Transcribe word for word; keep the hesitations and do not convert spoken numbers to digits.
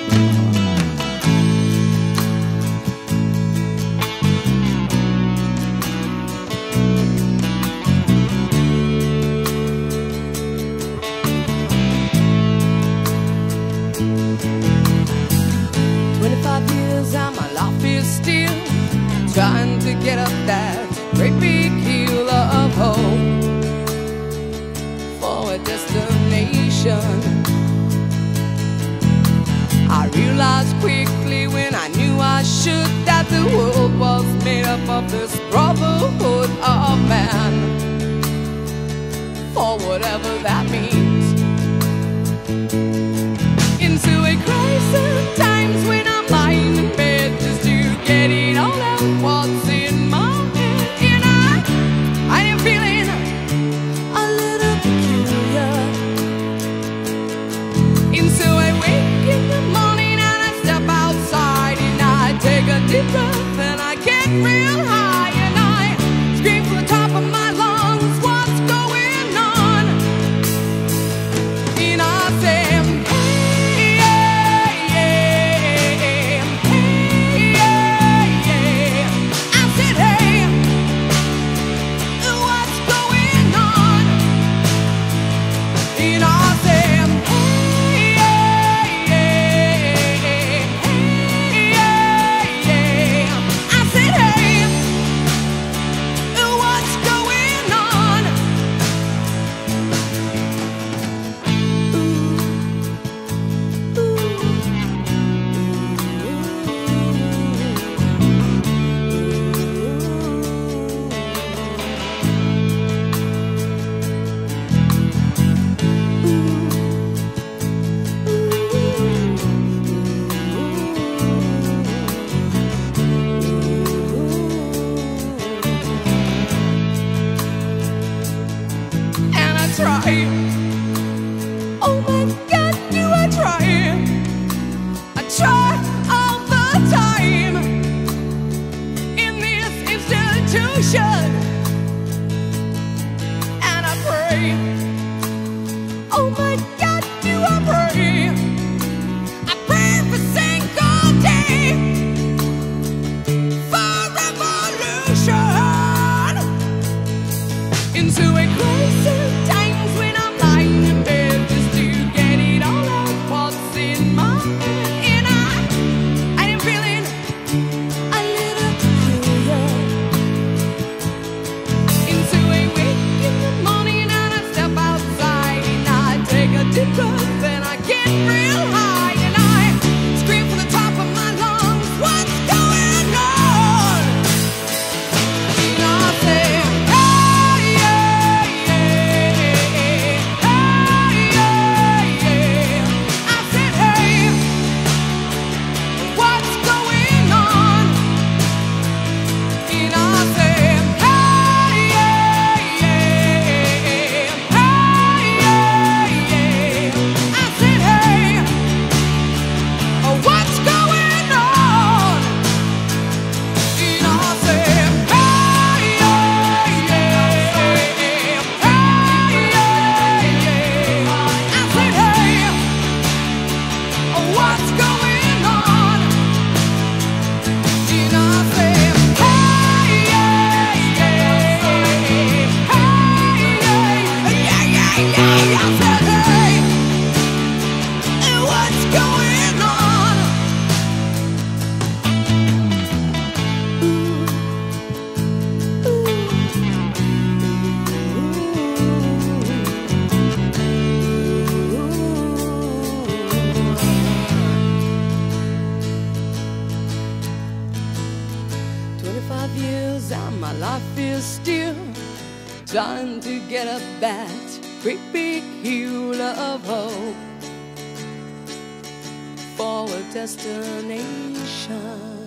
Twenty-five years and my life is still trying to get up that great big hill of hope for a destination. I realized quickly when I knew I should that the world was made up of this brotherhood of man, for whatever that means. Into a crisis times when I'm lying in bed just to get it all out what's in my head. And I, I am feeling a little peculiar. And so I wake in the morning and I step outside and I take a deep breath and I get real high and I scream from the top of my lungs, what's going on? And I say, try. Oh my God, do I try? I try all the time in this institution, and I pray. Oh my God, do I pray? I pray every single day for revolution into a crisis. Then I get real high and I scream from the top of my lungs, what's going on? And I say, hey, yeah, yeah, hey, yeah, yeah. I said, hey, what's going on? And I say, hey, yeah, yeah, hey, yeah, yeah. What's going on? And I say, hey, yeah, yeah, hey, yeah, yeah. I said, hey, what's going on? And I say, hey, yeah, yeah, hey, yeah, yeah, yeah. I said, hey, what's going on? Twenty-five years and my life is still trying to get up that great big hill of hope for a destination.